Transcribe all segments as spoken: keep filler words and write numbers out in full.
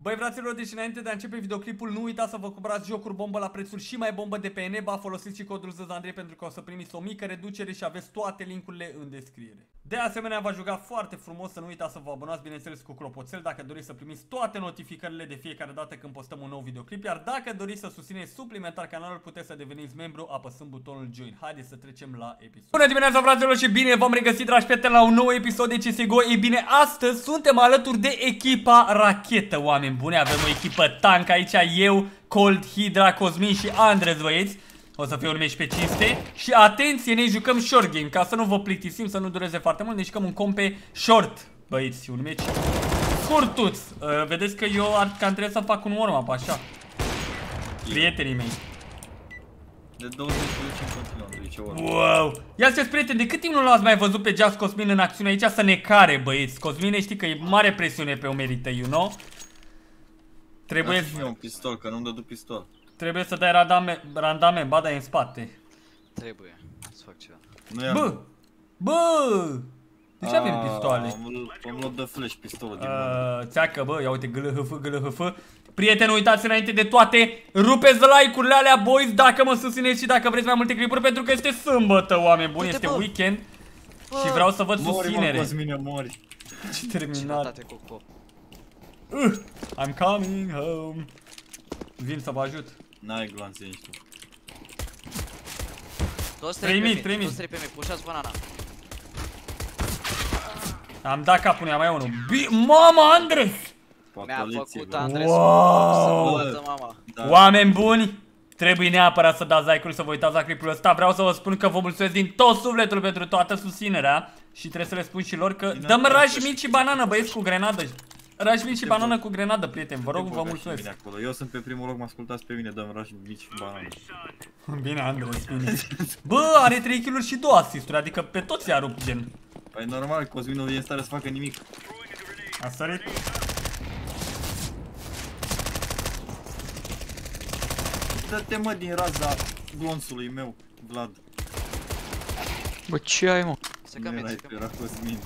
Băi fraților, deci înainte de a începe videoclipul, nu uitați să vă cumpărați jocuri bombă la prețuri și mai bombă de pe Eneba. Folosiți și codul Zandrei pentru că o să primiți o mică reducere și aveți toate linkurile în descriere. De asemenea, v-aș ruga foarte frumos să nu uitați să vă abonați, bineînțeles, cu clopoțel dacă doriți să primiți toate notificările de fiecare dată când postăm un nou videoclip. Iar dacă doriți să susțineți suplimentar canalul, puteți să deveniți membru apăsând butonul Join. Haideți să trecem la episod. Bună dimineața, fraților, și bine v-am regăsit, dragi prieteni, la un nou episod de C S G O. Ei bine, astăzi suntem alături de echipa Rachetă, oameni buni. Avem o echipă tank aici, eu, Cold, Hydra, Cosmin și Andres, băieți. O să fie un meci pe cinste. Și atenție, ne jucăm short game, ca să nu vă plictisim, să nu dureze foarte mult. Ne jucăm un comp pe short, băieți, un meci scurtuț. uh, Vedeți că eu ar, cam trebuie să fac un warm-up, așa. Prietenii mei. De douăzeci de cinci în continuare. Wow! Ia să-ți prieteni, de cât timp nu l-ați mai văzut pe Just Cosmin în acțiune aici să ne care, băieți? Cosmine, știi că e mare presiune pe umerii tăi, you know? Trebuie să... un pistol, că nu-mi dădu pistol. Trebuie să dai randame, randame, ba dai în spate. Trebuie să fac ceva. Nu Bă! Bă! De ce avem pistoale? Am luat de flash pistolul din uh, Țeacă, bă, ia uite, gâlăhăfă, gâlăhăfă. Prieteni, uitați înainte de toate, rupeți like-urile alea, boys, dacă mă susțineți și dacă vreți mai multe clipuri, pentru că este sâmbătă, oameni buni, este weekend. Și vreau să văd susținere. Mori, mă, mori. Ce terminat. uh, I'm coming home. Vin să vă ajut. N-ai glanțe nici tu. trei mii, trei mii. Toți trei pe mine, pușați banana. Am dat capul, mai unul. Mama, Andres! Mi-a făcut Andres. Wow! Da. Oameni buni, trebuie neapărat să dați like-ul, să vă uitați la clipul ăsta. Vreau să vă spun că vă mulțumesc din tot sufletul pentru toată susținerea. Și trebuie să le spun și lor că dăm rași mici și banană, băieți, cu grenadă. Rași mici și banană cu grenadă, prieteni, vă rog, vă mulțumesc. Eu sunt pe primul loc, mă ascultați pe mine, dăm rași mici și banană. Bine, Andres, bine. Bă, are trei kill-uri și două asisturi, adică pe toți i-a rupt, gen. Păi normal, Cosmin nu e în stare să facă nimic. A sărit. Dă-te, mă, din raza glonțului meu, Vlad. Bă, ce ai, mă? Se cam era, era Cosmin.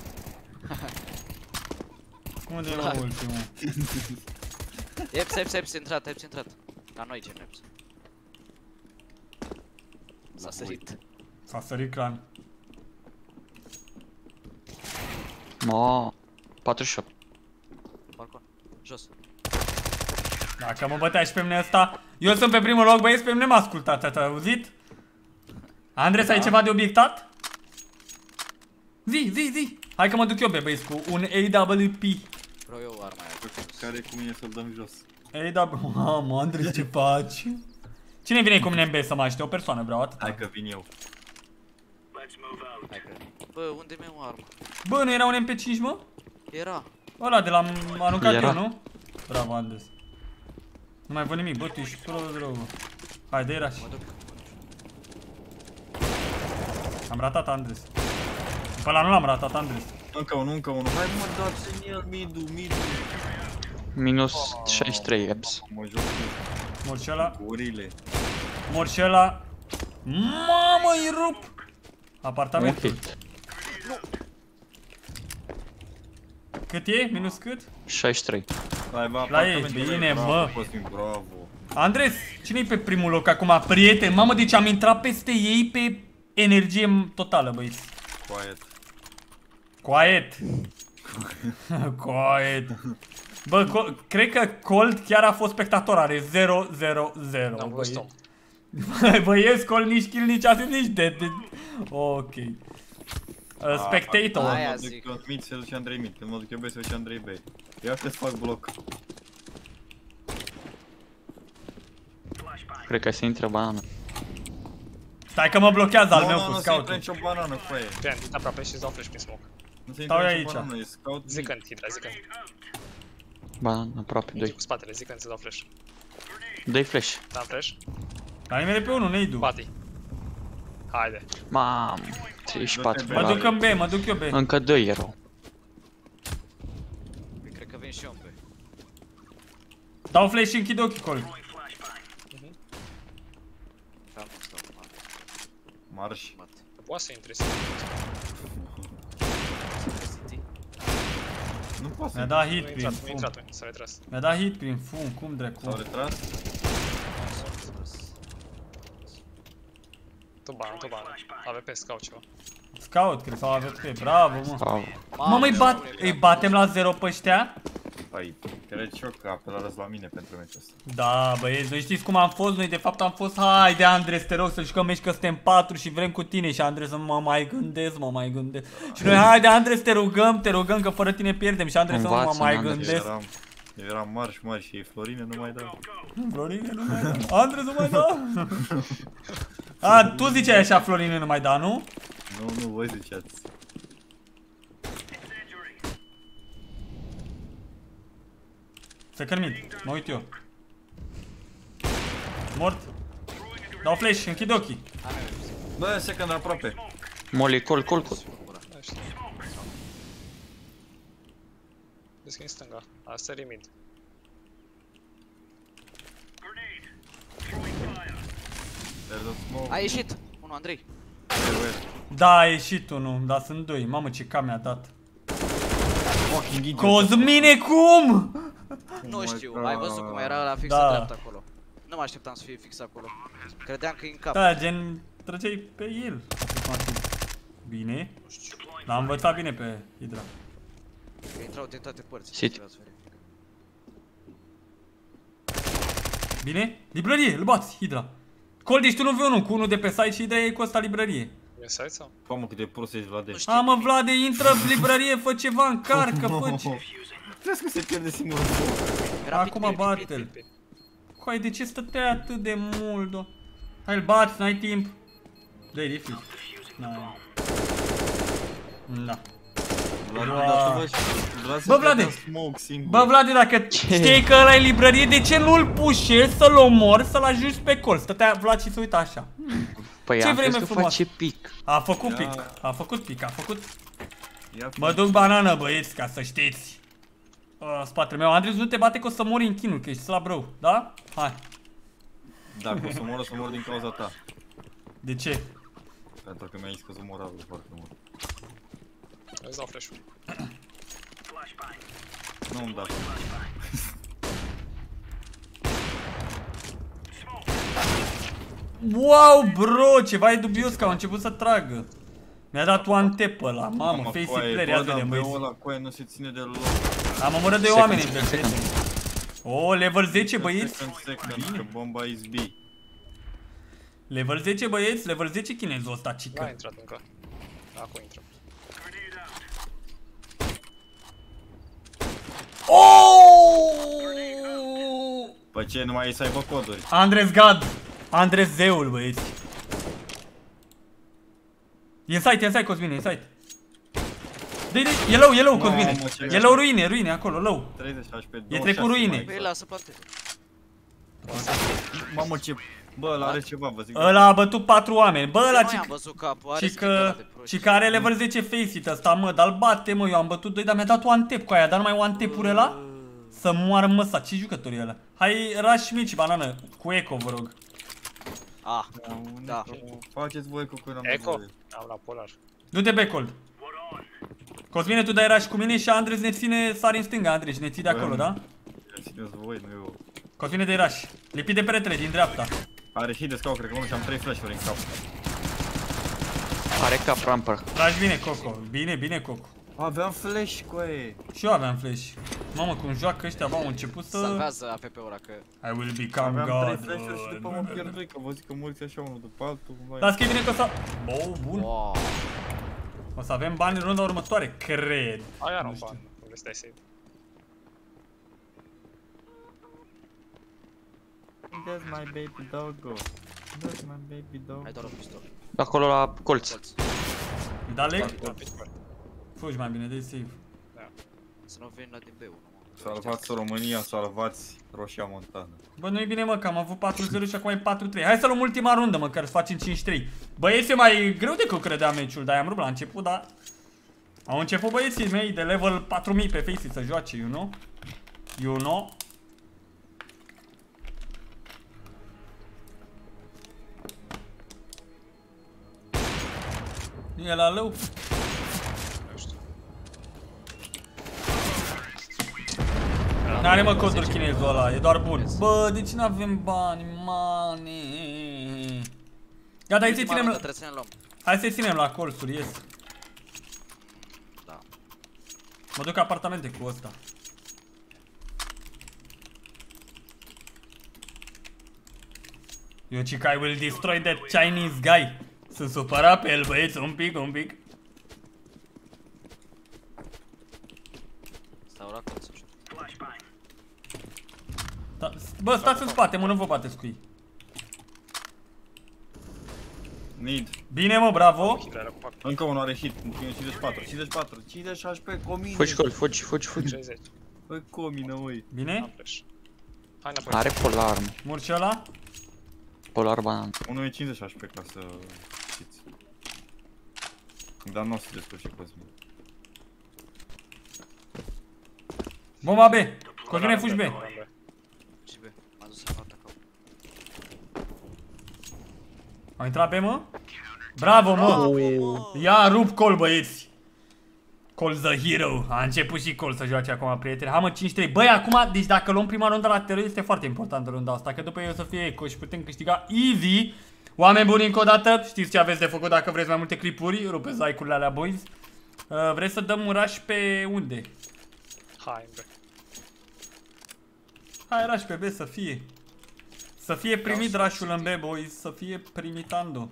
Unde e la ultimul? Eps, eps, eps, intrat, eps, intrat. La noi gen eps. S-a sărit. S-a sărit clan. Mă, patruzeci și opt. Balcon, jos. Dacă mă bătea și pe mine ăsta, eu sunt pe primul loc, băieți, pe mine m-a ascultat, ați auzit? Andres, da. Ai ceva de obiectat? Zi, zi, zi! Hai că mă duc eu, be, băieți, cu un A W P. Vreau eu arma aia. Care e cu mine să-l dăm jos? A W P, mamă, Andres, ce faci? Cine vine cu mine în B să mă aștept? O persoană, vreau atâta. Hai că vin eu. Hai că... Bă, unde mi-e o armă? Bă, nu era un M P cinci, mă? Era. Ăla de l-am aruncat Era. eu, nu? Bravo, Andres. Nu mai văd nimic, bă, tu ești prost rău, bă. Hai, dă-i rush. Mă duc. Am ratat, Andres. Pe ăla nu l-am ratat, Andres. Încă unul, încă unul. Hai, mă, dați în el, midu, midu. Minus șaizeci și trei ebs. Mă joc cu Mor și ăla. urile. Mor și ăla. Mamă, îi rup! Apartamentul. Cât e? Minus cât? șaizeci și trei. Hai, bă, La ei, apartamentul bine, bravo, mă. Cosmin, bravo. Andres, cine-i pe primul loc acum? Prieten, mamă, deci am intrat peste ei pe energie totală, băieți. Quiet. Quiet. Quiet. Bă, cred că Cold chiar a fost spectator, are zero zero zero. Am văzut-o. Băieți, Cold nici kill, nici asist, nici dead. Ok. Uh, spectator. Aia Mă zic. duc mid, se duce Andrei mid. Când mă duc eu B, se duce Andrei B. Ia că-ți fac bloc. Cred că se intră banană. Stai că mă blochează al Nu, meu nu, cu nu se scout-ul. intră nicio banană, foaie. Bine, sunt aproape și îți dau flash prin smoke. Nu se Stau intră eu nicio aici. banană, e scout mid. Zicând, Hydra, zicând. Banană, aproape Intră doi. cu spatele, zicând să dau flash. Dă-i flash. Dam flash. La nimeni pe unul, ne-i Bate-i. Haide. Mamă, treizeci și patru. Mă duc în B, mă duc eu B. Încă doi erau. Cred că vin și eu pe. Dau flash și închid ochii, Cold. Cam stau, mă. Marș. Poate să intre să City. Nu poate. Mi-a dat Nu hit a prin intrat, nu a fum. intrat, nu, s-a retras. Mi-a dat hit prin fum, cum dracu? S-au retras? Tu bană, tu bană. A V P, scout ceva. Scout, cred, sau A V P, bravo, mă. Bravo. Mă, mă, îi, bat, îi batem la zero pe ăștia? Păi, cred și eu că apelați la mine pentru meciul ăsta. Da, băieți, noi știți cum am fost? Noi de fapt am fost, haide Andres, te rog să jucăm meci că suntem patru și vrem cu tine. Și Andres, mă mai gândesc, mă mai gândesc. Și noi, haide Andres, te rugăm, te rugăm că fără tine pierdem. Și Andres, mă Învață-ne, mai Andres. Eu gândesc. eram, eu eram mari și mari și Florine nu mai dau. Florine nu mai da. Andres nu mai da. A, tu ziceai așa, Florine nu mai da, nu? Nu, nu, voi ziceați. Se cărmit, mă uit eu. Mort. Dau flash, închid ochii. Bă, second aproape. Molly, col, col, col. Da, știu. Deschid în stânga. A sărit mid. There's a smoke. A ieșit! Unu, Andrei. Everywhere. Da, a ieșit unul, dar sunt doi. Mamă, ce cam mi-a dat. Fucking idiot. Cosmine, cum? Nu my știu, God. ai văzut cum era la fix Da. în dreapta acolo. Nu mă așteptam să fie fix acolo. Credeam că e în cap. Da, gen, trăgeai pe el. Bine. L-am învățat bine pe Hydra. Că intrau de toate părțile. Sit. trebuia să vedem. Bine? Librărie, îl bați, Hydra. Cold, ești unu v unu cu unul de pe site și Hydra e cu ăsta librărie. E site sau? Mamă, cât de prost ești, Vlade. Nu știu. A, mă, Vlade, intră în librărie, fă ceva, încarcă, fă ce... Crezi că se pierde singur în Era Acum pit, pit, pit, bate-l. pit, pit. Coai, de ce stăteai atât de mult, do? Hai, îl bați, n-ai timp. Dă-i defuse. N-ai. Da. Bă, Vlade! Bă, Vlade, dacă știi că ăla e librărie, de ce nu-l pușezi, să-l omori, să-l ajungi pe col? Stătea Vlad și se uita așa. Păi Ce am vreme crezut că frumoasă. face pic. A făcut Ia. pic, a făcut pic, a făcut... Mă duc banană, băieți, ca să știți. Uh, spatele meu, Andres, nu te bate că o să mori în chinul, că ești slab rău, da? Hai. Dacă o să mor, o să mor din cauza ta. De ce? Pentru că mi-ai scăzut moralul foarte mult. Îți dau flash-ul. Nu îmi da. Wow, bro, ceva e dubios că au început să tragă. Mi-a dat one tap ăla, mamă, face player, ia vedem, băieți. ăla cu aia nu se ține deloc. Am omorât doi oameni în pe Oh, level zece, băieți. Second, second, că bomba is B. Level zece, băieți, level zece chinezul ăsta, Nu a cică. intrat încă. Acum intră. Oh! Păi ce, numai ei să aibă coduri. Andres God, Andres zeul, băieți. E în site, e în site, Cosmine, e în site. Dă-i, dă-i, e low, e low, Cosmine. Mamă, ce E low ruine, ruine, acolo, low. treizeci și pe E trecut ruine. Păi lasă planteze. Mamă, ce... Bă, ăla are ceva, vă zic. Ăla a bătut patru oameni, bă, ăla Nu mai ce... am văzut capul, are Și că, schimbări de proști. și că are level zece face-it ăsta, mă, dar-l bate, mă, eu am bătut doi, dar mi-a dat one tap cu aia, dar numai one tap-uri ăla? Să moară măsa, ce jucători e ăla? Hai, rush mici, banană, cu eco, vă rog. Ah, da. Faceți voi cu când am Eco? nevoie. Am la polar. Du-te backhold. Cosmine, tu dai rush cu mine și Andres ne ține sari în stânga, Andres, ne ții de acolo, da? Țineți voi, nu eu. Cosmine, dai rush. Lipi de peretele, din dreapta. Are hit de scout, cred că unul și am trei flash-uri în cap. Are cap ramper. Tragi bine, Coco. Bine, bine, Coco. Aveam flash cu aia. Și eu aveam flash. Mamă, cum joacă ăștia, bă, au început să... Salvează A P P-ul ăla că... I will become Aveam trei God. flash-uri și după mă pierdui, că vă zic că mulți așa unul după altul. vai. Las că e bine că o să... Bă, bun. Wow. O să avem bani în runda următoare, cred. Ai iar Nu un știu. ban. Unde stai safe? That's my baby doggo. That's my baby dog. Ai doar un pistol. Acolo la colț. Colț. Îi da leg? Da, pe spate. Fugi mai bine, dă-i save. Să nu vin la din B unu, mă. Salvați România, salvați Roșia Montană. Bă, nu e bine, mă, că am avut patru zero și acum e patru trei. Hai să luăm ultima rundă, măcar să facem cinci trei. Băieți, e mai greu decât credeam meciul, dar i-am rupt la început, dar... Au început băieții mei de level patru mii pe Faceit să joace, you know? You know? E la lău. Nu știu. N-are mă coduri chinezul ăla, e doar bun. Bă, de ce n-avem bani, mani? Gata, hai să-i ținem la... Trebuie să ne luăm. Hai să-i ținem la colțuri, ies. Da. Mă duc apartamente cu ăsta. Eu cic I will destroy that Chinese guy. Sunt supărat pe el, băieți, un pic, un pic. Stau la colț, așa. Da, bă, stați în spate, mă, nu vă bateți cu ei. Mid. Bine, mă, bravo. Hitler cu pac. Încă unul are hit. cincizeci și patru, cincizeci și patru, cincizeci și șase pe comine. Fugi, col, fugi, fugi, fugi. șaizeci. Pe comină, măi. Am Bine? flash. Hai înapoi. Are polar, mă. Murci ăla? Polar banan. Unul e cincizeci și șase ca să știți. Dar nu o să descurci Cosmin. Bomba B. Cosmine, fugi B. Și B. M-a dus în fața cap. Au intrat B, mă? Bravo, mă! Ia, rup col, băieți! Col the hero. A început și Col să joace acum, prieteni. Hai, mă, cinci trei. Băi, acum, deci dacă luăm prima rundă la teror, este foarte importantă runda asta, că după ei o să fie eco și putem câștiga easy. Oameni buni, încă o dată, știți ce aveți de făcut dacă vreți mai multe clipuri, rupeți like-urile alea, boys. Uh, vreți să dăm un rush pe unde? Hai, bă. Hai, rush pe B să fie. Să fie primit rush-ul în B, boys, să fie primitando.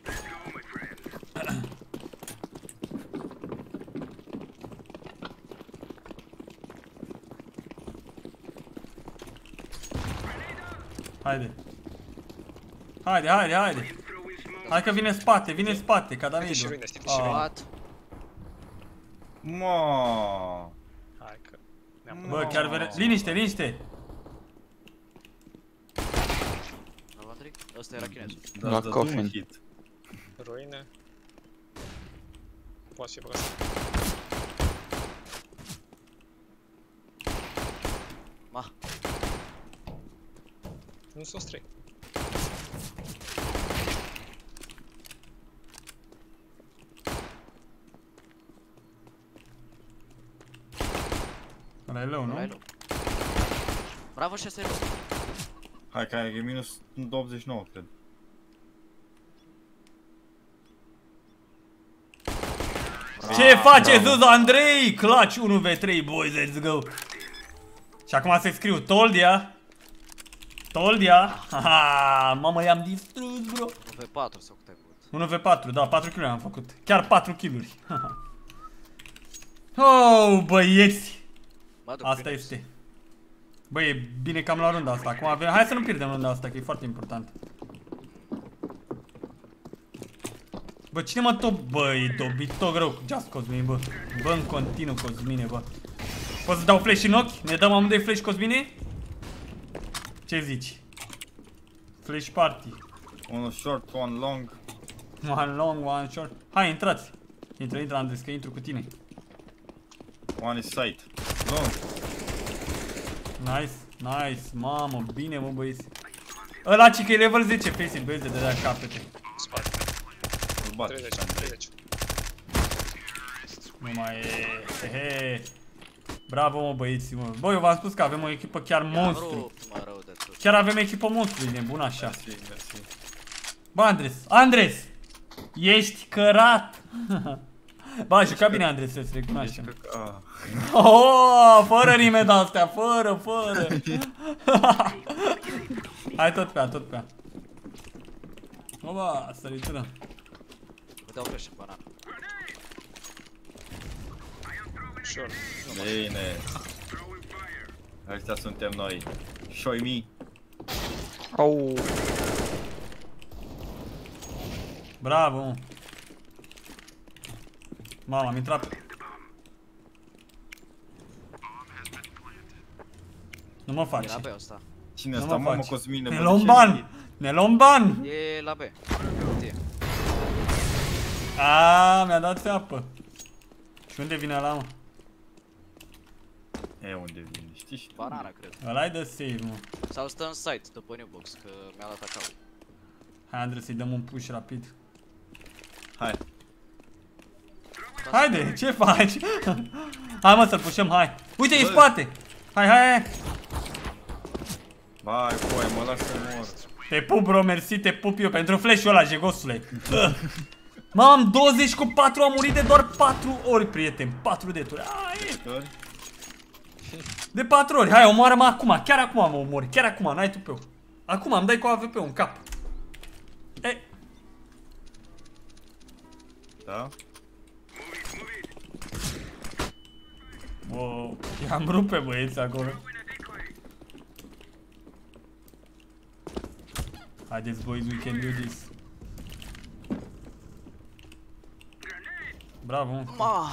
Haide. Haide, haide, haide. Hai că vine în spate, vine în spate, ca Stai și Davidul. ruine, stai și ruine. What? Mă. Hai că... ne-am Bă, chiar vede... Liniște, liniște! Bravo, Andrei. Ăsta era chinezul. Dar La dă coffin. un hit. ruine. Poate fi băgat. Ma. Nu sunt străi. Ăla e lău, nu? Ăla e low. Bravo, și ăsta e low. Hai că e minus optzeci și nouă, cred. Ce face Zuzu Andrei? Clutch unu v trei, boys, let's go! Și acum să-i scriu Toldia. Toldia. Haha, mamă, i-am distrus, bro. unu v patru sau cât ai făcut? unu v patru, da, patru kill-uri am făcut. Chiar patru kill-uri. Oh, băieți! Mă duc Asta bine. este. Băi, e bine că am luat runda asta. Acum avem... Hai să nu pierdem runda asta, că e foarte important. Bă, cine mă top? Bă, e dobit tot greu cu Just Cosmin, bă. Bă, în continuu, Cosmine, bă. Poți să dau flash în ochi? Ne dăm amândoi flash, Cosmine? Ce zici? Flash party. Unul short, one long. One long, one short. Hai, intrați. Intră, intră, Andres, că intru cu tine. One is side. Long. Nice, nice, mamă, bine, mă, băieți. Ăla, ci că e level zece, face it, băieți, de dea capete. Spate. Îl bate. treizeci, treizeci. Nu mai e, hehe. Bravo, mă, băieți, mă. Bă, eu v-am spus că avem o echipă chiar monstru. rupt, mă, rău de tot. Chiar avem echipă monstru, e nebun așa. Mersi, mersi. Bă, Andres, Andres! Ești cărat! Bă, a jucat bine, Andres, să-ți recunoaștem. Ah. Oh, fără rime de-astea, fără, fără. Hai tot pe ea, tot pe ea. Oba, săritură. Îți dau flash în banană. Sure. Bine. Ăștia suntem noi. Show me. Au. Bravo, mă. Mama, am intrat pe... Nu mă faci. E la B ăsta. Cine Nu asta, mă mamă, faci. Cosmine? Ne bă, luăm ce ban! zi? Ne luăm ban! E la B. Tie. Aaaa, mi-a dat apă. Și unde vine ăla, mă? E, unde vine, știi și tu? Banana, cred. Ăla-i de save, mă. Sau stă în site, după new box, că mi-a dat acau. Hai, Andrei, să-i dăm un push rapid. Hai. Haide, ce faci? Hai, mă, să-l pușăm, hai. Uite, e în Bă. spate. Hai, hai! Vai, coi, mă las să mor. Te pup, bro, mersi, te pup eu pentru flash-ul ăla, jegosule. Mamă, douăzeci cu patru, am murit de doar patru ori, prieten. patru deturi. Ai. De patru ori. Hai, omoară-mă acum. Chiar acum mă omori. Chiar acum, n-ai tu pe-ul. Acum îmi dai cu A V P-ul în cap. E. Da? Wow. I-am rupt pe băieți acolo. Haideți, boys, we can do this. Bravo, mă. Ma.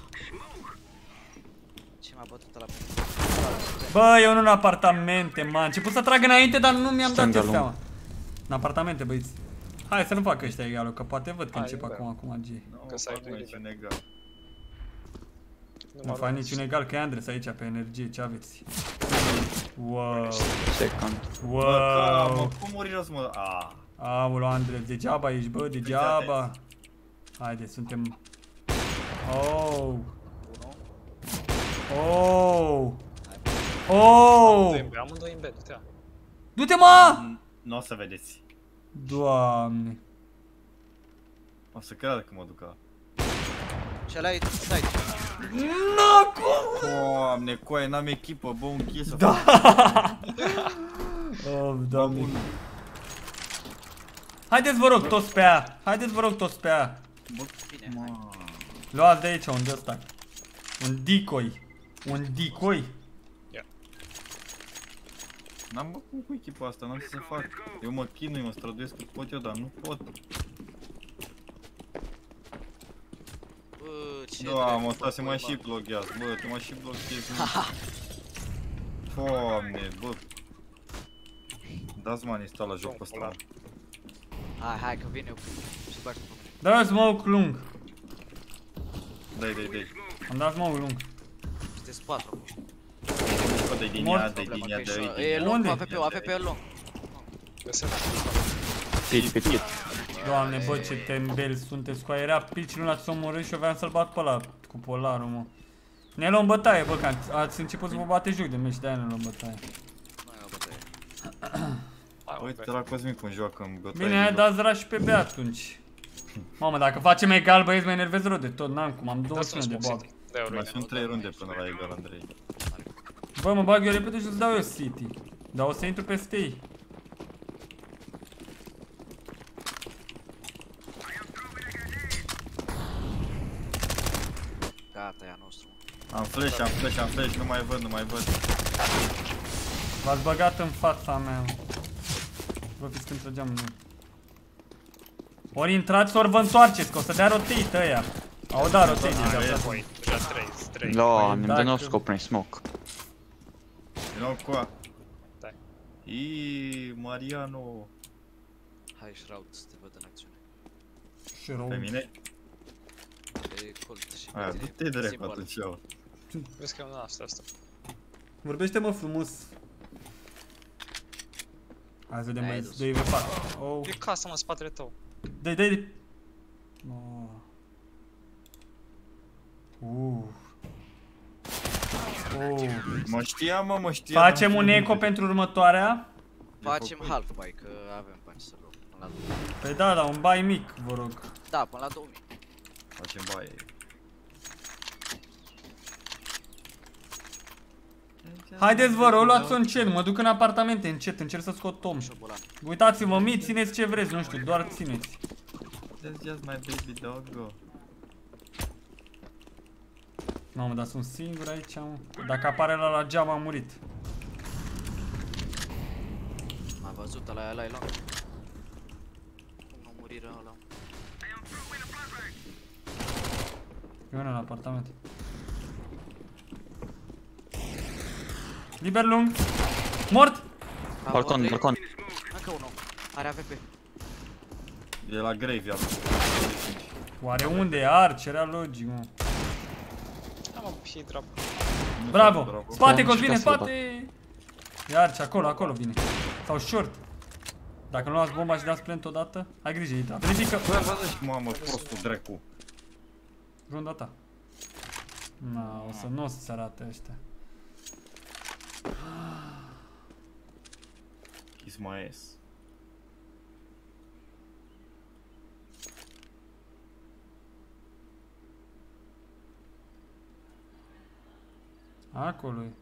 Ce m-a bătut ăla pe... Bă, eu nu în apartamente, m-a început să trag înainte, dar nu mi-am dat Stânga eu lung. seama. În apartamente, băieți. Hai să nu facă ăștia egalul, că poate văd că Hai, încep da. acum, acum G. Nu, Că fac site-ul e niciun liber. egal. Nu fac niciun egal, că e Andres aici pe energie, ce aveți? Wow, Second. Bă, ca, mă, wow. cum muri jos, mă? Ah. Aoleu, Andres, degeaba ești, bă, degeaba. Haide, suntem... Oh. Oh. Oh. Amândoi în B, du-te. Du-te, mă! Nu o să vedeți. Doamne. O să creadă că mă duc la... Ce ăla e site. Nu, cum? Doamne, coaie, n-am echipă, bă, un kill să Da. fac. Oh, doamne. Haideți, vă rog, toți pe aia. Haideți, vă rog, toți pe aia. Bine, hai. Mă. Luați de aici un de ăsta. Un decoy. Un decoy. N-am bă cum cu echipa asta, n-am ce să fac. Eu mă chinui, mă străduiesc cât pot eu, dar nu pot. Bă, ce Da, dracu, mă, sta bă, se mai bă, și bă. blochează, bă, te mai și blochezi. Doamne, bă. Dați mă install la joc pe stradă. Hai, hai, că vin eu. Și bag pe mine. Dă smoke lung. Dai, dai, dai. Am dat smoke lung. Sunteți patru acum. Bă, de linia, Mort. de Problema linia, că e de și- linia. E lung, Unde? A V P-ul, A V P-ul lung. Găsesc. Pit, pit, pit. Doamne, bă, ce tembeli sunteți cu aia. Era pici, nu l-ați omorât și eu vreau să-l bat pe ăla cu polarul, mă. Ne luăm bătaie, bă, că ați- ați început să vă bate joc de meci, de-aia ne luăm bătaie. Mai o bătaie. Hai, Uite la Cosmic cum joacă în bătaie. Bine, hai dați rush pe B atunci. Mamă, dacă facem egal, băieți, mă enervez rău de tot, n-am cum, am douăzeci și unu de boab. Da, o Mai ruină. sunt trei runde până la egal, Andrei. Bă, mă bag eu repede și îți dau eu City. Dar o să intru peste ei. Gata, e a nostru. Am flash, am flash, am flash, nu mai văd, nu mai văd. V-ați băgat în fața mea. Vă fiți când trăgeam în noi. Ori intrați, ori vă întoarceți, că o să dea rotate ăia. Au dat rotate deja. Hai, frate. voi, deja trei, trei. Doamne, îmi dă dacă- no scope prin smoke. Din nou cu a. Dai. Iii, Mariano. Hai, Shroud, să te văd în acțiune. Și rău. Pe mine? E colt și Aia, pe tine. du-te drept Simbol. atunci eu. Vezi că e un asta, asta. Vorbește-mă frumos. Hai să vedem, Ai băieți, dus. doi v patru. Oh. E casa, mă, în spatele tău. Dai, dai, dai. Oh. Uh. Oh. Mă știam, mă, mă știam. Facem n-am un știut eco unde. pentru următoarea. Facem făcut. half buy, că avem bani să luăm. Până la două mii. Păi da, da, un bai mic, vă rog. Da, până la două mii. Facem baie. Haideți, vă rog, luați-o încet, mă duc în apartamente încet, încerc să scot Tom. Șobolan. Uitați-vă, mii, țineți ce vreți, nu știu, doar țineți. That's just my baby doggo. Mamă, dar sunt singur aici, mă. Dacă apare la la geam, am murit. M-a văzut ăla, ăla e long. Cum nu muriră ăla? E unul în apartament. Liber lung. Mort! Bravo, Balcon, Andrei. balcon. Încă unul. Are A V P. E la graveyard. Oare unde e? Arch, era logic, mă. Da, mă, și drop. Nu Bravo! știu, bravo. Spate, Bun, Cos, și vine, casă, spate! E Arch, acolo, acolo vine. Sau short. Dacă nu luați bomba și dați plant odată, ai grijă, Ita. Verifică Bă, văd și mamă, prostul dracu. runda ta. Na, o să nu o să se arate ăștia. Kiss my ass. Acolo e.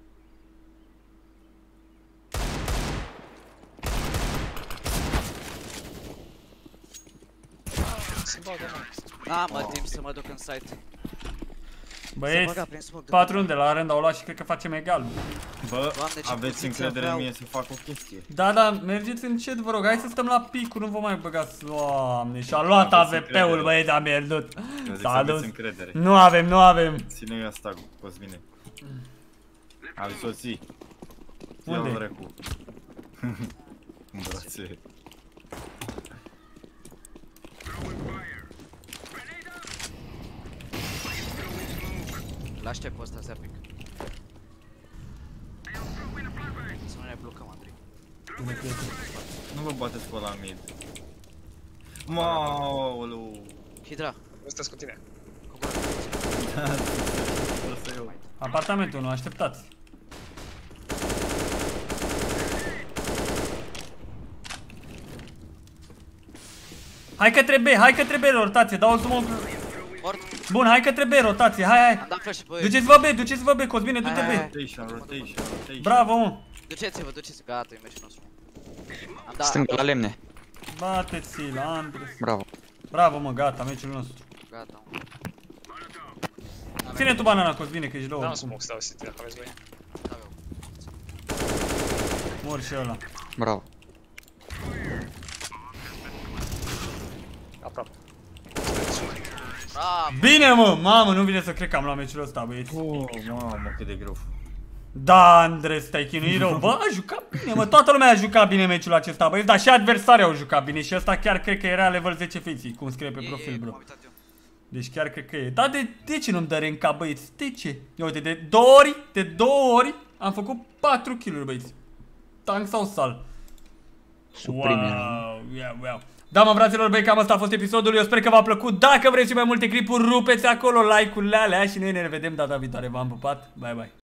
Se bagă, mă. Ah, mă, timp să mă duc în site. Se Băieți, băga prin smoke de patru de la rând au luat și cred că facem egal. Bă, Doamne, ce aveți poziție încredere în vreau. mine să fac o chestie. Da, da, mergeți încet, vă rog, hai să stăm la picul, nu vă mai băgați. Doamne, și-a luat Aveți A V P-ul, încredere. băieți, a pierdut. Eu zic S-a să aveți dus. încredere. Nu avem, nu avem. Ține asta, Cosmine. Al soții. Unde? Ia-l dracu. În brațe. L-aștept pe ăsta să apic. Să nu ne blocăm, Andrei. Nu vă bateți pe ăla mid. Maoleu. Hidra, Sunteți cu tine. cobor. Lasă eu. Apartamentul unu, așteptați. Hai către B, hai către B, rotație, dau o smoke. Mort. Bun, hai către B, rotație, hai, hai. Am dat flash pe... Duceți-vă B, duceți-vă B, Cosmine, du-te Hai, hai, B. hai. Rotation, rotation, rotation. Bravo, mă. Duceți-vă, duceți-vă, gata, e meciul nostru. Am dat... Stânga la lemne. Bateți-l, Andres. Bravo. Bravo, mă, gata, meciul nostru. Gata, mă. Ține tu banana, Cosmine, că ești low. Da, un oricum. smoke, stau city, dacă aveți voi. Aveau. Mor și ăla. Bravo. Aproape. Bravo. Bine, mă, mamă, nu vine să cred că am luat meciul ăsta, băieți. Oh, mamă, cât de greu. Da, Andres, te-ai chinuit rău. Bă, a jucat bine, mă, toată lumea a jucat bine meciul acesta, băieți, dar și adversarii au jucat bine și ăsta chiar cred că era level zece fiții, cum scrie pe E, profil, e, bro. m-am uitat eu. Deci chiar cred că e. Dar de, de ce nu-mi dă renca, băieți? De ce? Ia uite, de două ori, de două ori am făcut patru kill-uri, băieți. Tank sau sal? Suprime. Wow, wow, wow. Da, mă, fraților, băi, cam asta a fost episodul. Eu sper că v-a plăcut. Dacă vreți și mai multe clipuri, rupeți acolo like-urile alea și noi ne revedem data viitoare. V-am pupat. Bye, bye.